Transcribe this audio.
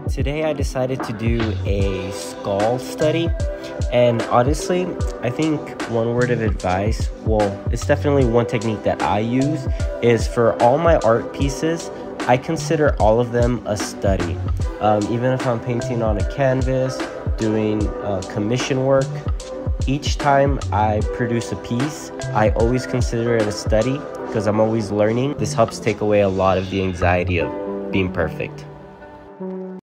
Today I decided to do a skull study, and honestly, I think one word of advice, well, it's definitely one technique that I use, is for all my art pieces, I consider all of them a study. Even if I'm painting on a canvas, doing commission work, each time I produce a piece, I always consider it a study because I'm always learning. This helps take away a lot of the anxiety of being perfect.